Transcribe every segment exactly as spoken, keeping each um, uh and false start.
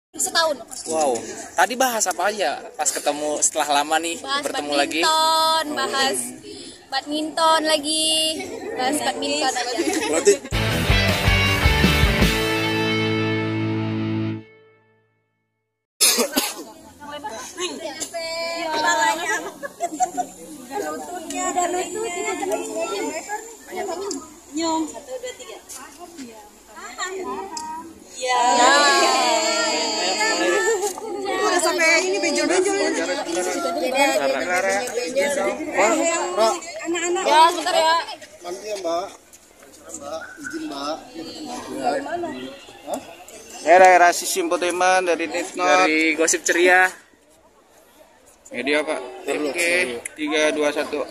Setahun. Wow, tadi bahas apa aja pas ketemu setelah lama nih Bahas bertemu badminton, lagi? bahas badminton lagi, bahas badminton aja. Berarti Udah sampai ini benjol-benjol ya. Anak-anak. Ya, sebentar ya. nanti ya Mbak, Mbak izin Mbak. Saya daerah Sisi Infotainment dari Disnot Dari Gosip Ceria. Media Pak. Oke, tiga dua satu.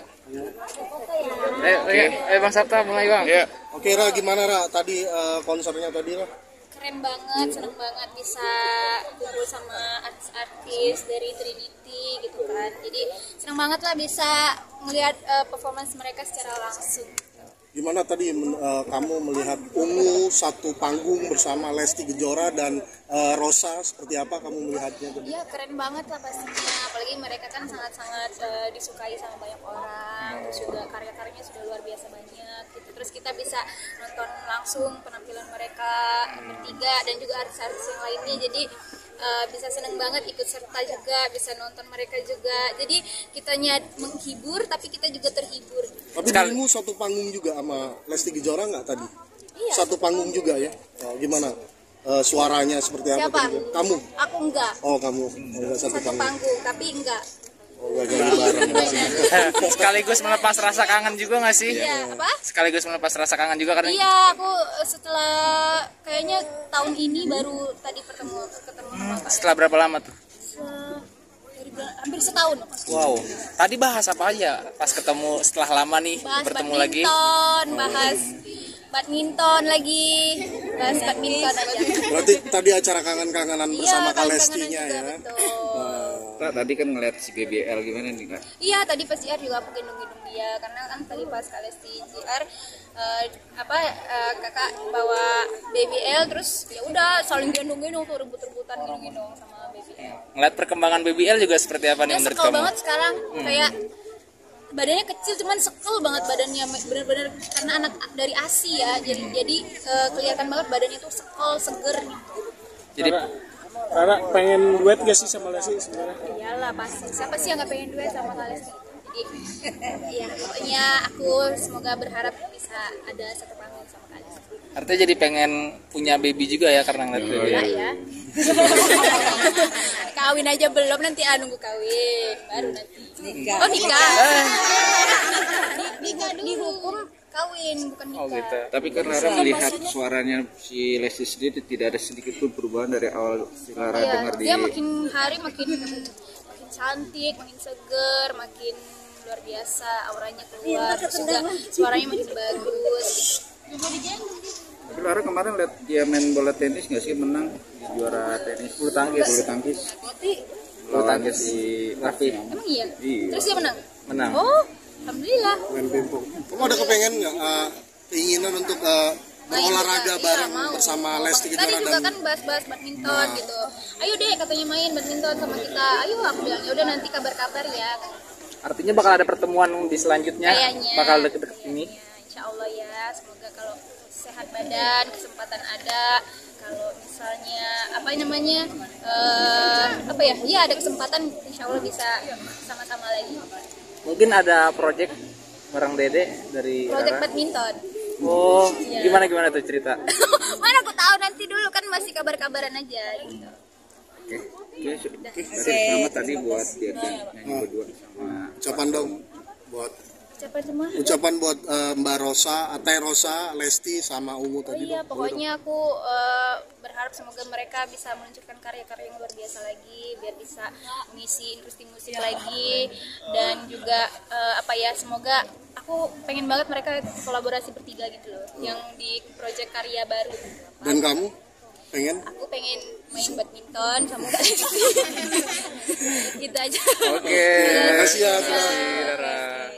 Ayo, ayo, ayo Bang Sabta mulai Bang. Ya, Oke Ra, gimana Ra tadi eh, konsernya tadi Ra? Keren banget, seneng banget bisa kumpul sama artis-artis dari Trinity gitu kan. Jadi seneng banget lah bisa ngelihat uh, performance mereka secara langsung. Gimana tadi men- eh, kamu melihat Ungu satu panggung bersama Lesti Kejora dan eh, Rosa, seperti apa kamu melihatnya tadi? Iya keren banget lah pastinya, apalagi mereka kan sangat-sangat uh, disukai sama banyak orang, terus juga karya-karyanya sudah luar biasa banyak gitu. Terus kita bisa nonton langsung penampilan mereka bertiga dan juga artis-artis yang lainnya, jadi uh, bisa seneng banget ikut serta juga, bisa nonton mereka juga, jadi kitanya menghibur tapi kita juga terhibur. Tapi Sekali- dirimu satu panggung juga sama Lesti Kejora nggak tadi? Iya. Satu panggung juga ya? Oh, gimana? Eh, suaranya seperti apa? Siapa? tadi? Kamu? Aku enggak, Oh kamu, enggak satu satu panggung. panggung tapi enggak. Oh, enggak jadi bareng. Sekaligus melepas rasa kangen juga nggak sih? Iya, apa? Sekaligus melepas rasa kangen juga karena Iya, aku setelah kayaknya tahun ini baru tadi ketemu ketemu sama Kak. setelah berapa lama tuh? Se- dari bulan- hampir setahun. Wow, tadi bahas apa aja pas ketemu setelah lama nih Bahas bertemu lagi? badminton, bahas badminton lagi, bahas badminton aja. Berarti tadi acara kangen-kangenan bersama Kak kangen-kangenan Lestinya juga, ya? betul. Kak, tadi kan ngeliat si B B L gimana nih Kak? Iya, tadi pas J R juga aku gendong-gendong dia karena kan tadi pas Kak Lesti J R eh, apa eh, kakak bawa baby L terus ya udah saling gendong-gendong tuh rebut-rebutan gendong-gendong sama baby L. Ngeliat perkembangan B B L juga seperti apa nih Dia menurut sekel kamu? banget sekarang, kayak badannya kecil cuman sekel banget badannya, bener-bener karena anak dari A S I ya, jadi jadi eh, kelihatan banget badannya tuh sekel seger. Jadi Rara pengen duet gak sih sama Lesti sebenarnya? Iyalah pasti, siapa sih yang nggak pengen duet sama Kak Lesti? Jadi ya pokoknya aku semoga berharap bisa ada satu panggung sama Kak Lesti. artinya jadi pengen punya baby juga ya karena ngeliat baby. Enggak ya. Kawin aja belum, nanti ah nunggu kawin baru nanti. Oh nikah. Di, di, dihukum kawin bukan nikah. Oh gitu. Tapi kan Rara melihat suaranya si Lesti sendiri tidak ada sedikit pun perubahan dari awal si Rara Iya, dengar di dia makin hari makin makin cantik, makin seger, makin luar biasa, auranya keluar, terus juga suaranya makin bagus. Tapi Rara kemarin lihat dia main bola tenis nggak sih, menang di juara tenis bulu tangkis bulu tangkis bulu tangkis di Raffi. Emang iya? Iya. Terus dia menang? Menang. Oh, alhamdulillah. Main pingpong. Kamu ada kepengen nggak eh, keinginan untuk eh, berolahraga Iya, bareng mau. bersama Lesti Tadi Kejora juga dan kan bahas-bahas badminton gitu. Ayo deh katanya main badminton sama kita. Ayo aku bilang ya udah nanti kabar-kabar ya. Artinya bakal ada pertemuan di selanjutnya, Kayaknya. bakal deket-deket ini. Ya, insya Allah ya. Semoga kalau sehat badan, kesempatan ada. Kalau misalnya apa namanya eh, apa ya? Iya ada kesempatan, insya Allah bisa sama-sama lagi. Mungkin ada project bareng Dede dari Project Rara. badminton. Oh, Iya. gimana gimana tuh cerita? Mana aku tahu, nanti dulu kan masih kabar-kabaran aja gitu. Oke, oke, oke. Tadi selamat tadi buat dia nyanyi berdua sama ucapan dong buat Siapa semua? ucapan buat eh, Mbak Rosa, Teh Rosa, Lesti sama Ungu Oh tadi iya, dong. pokoknya aku eh, berharap semoga mereka bisa meluncurkan karya-karya yang luar biasa lagi, biar bisa mengisi industri musik lagi, dan juga eh, apa ya, semoga aku pengen banget mereka kolaborasi bertiga gitu loh, yang di project karya baru. Dan kamu pengen? Aku pengen main badminton sama Kak Lesti. Gitu aja. Oke. Terima kasih ya. Terima kasih, Rara.